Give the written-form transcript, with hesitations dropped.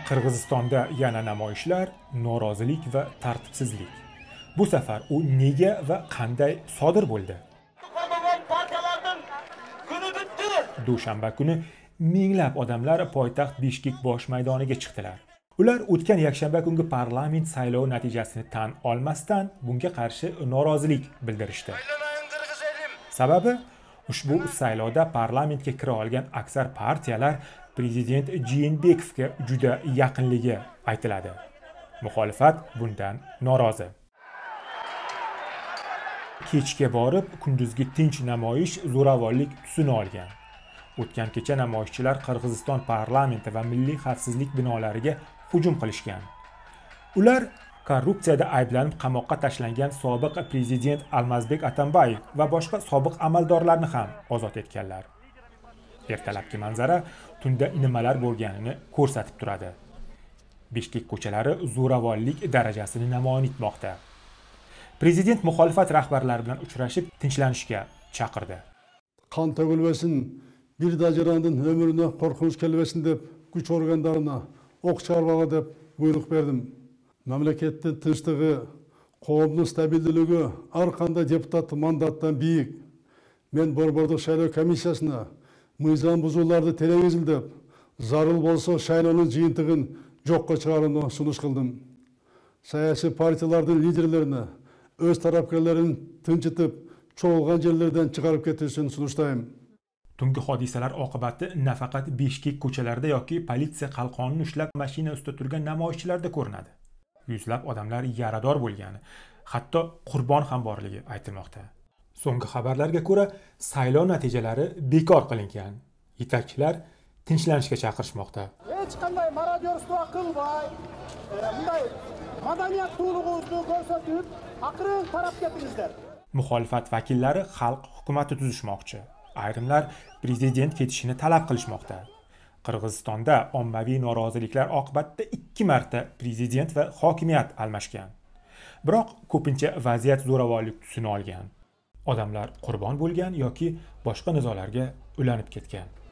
Qirg'izistonda yana namoyishlar, norozilik va tartibsizlik. Bu safar u nega va qanday sodir bo'ldi? Dushanba kuni minglab odamlar poytaxt Bishkek bosh maydoniga chiqdilar. Ular o'tgan yakshanba kungi parlament saylovi natijasini tan olmasdan bunga qarshi norozilik bildirishdi. Sababi ushbu saylovda parlamentga kira olgan aksar partiyalar prezident Jeenbekovga juda yaqinligi aytiladi. Muxolifat bundan norozi. Kechga borib, kunduzgi tinch namoyish zo'ravonlik tusini olgan. O'tgan kecha namoyishchilar Qirg'iziston parlamenti va milliy xavfsizlik binolariga hujum qilishgan. Ular korrupsiyada ayblanib qamoqqa tashlangan sobiq prezident Almazbek Atambayev va boshqa sobiq amaldorlarni ham ozod etganlar. Ertalabki manzara tunda nimalar bo'lganini ko'rsatib turadi. Bishkek ko'chalari zo'ravonlik darajasini namoyon etmoqda. Prezident muxolifat rahbarlari bilan uchrashib, tinchlanishga chaqirdi. Qon to'kilmasin, bir dajarandın ömrüne korkunç kelmesin deb güç organlarına ok çarbağa deb buyruk verdim. Memleketin tinçlığı, qoğumның stabilділігі arqanda депутат mandattan büyük. Men Borborduk Şayloo комиссиясына мыйзам бузууларды телевизилдеп, зарыл болса шайлоонун жыйынтыгын жокко чыгарууну сунуш кылдым. Саясий партиялардын лидерлерине өз тарапкерлерин тынчытып, çoğulgan жерлерден чыгарып кетишин сунуштайм. Tungi hodisalar oqibati nafaqat Bishkek ko'chalarida yoki politsiya qalqonini ushlab mashina ustida turgan namoyishchilarda ko'rinadi. Yuzlab odamlar yarador bo'lgani, hatto qurbon ham borligi aytilmoqda. So'nggi xabarlarga ko'ra, saylov natijalari bekor qilingan. Yetakchilar tinchlanishga chaqirishmoqda. Hech qanday marodyorlik qilmay, bunday madaniyatligingizni ko'rsatib, aqrin taraf ketingizlar. Muxolifat vakillari xalq hukumati tuzishmoqchi. Ayrimlar prezident ketishini talab qilishmoqda. Qirg'izistonda ommaviy noroziliklar oqibatida 2 marta prezident va hokimiyat almashgan. Biroq ko'pincha vaziyat zo'ravonlik tusini olgan. Odamlar qurbon bo'lgan yoki boshqa nizolarga ulanib ketgan.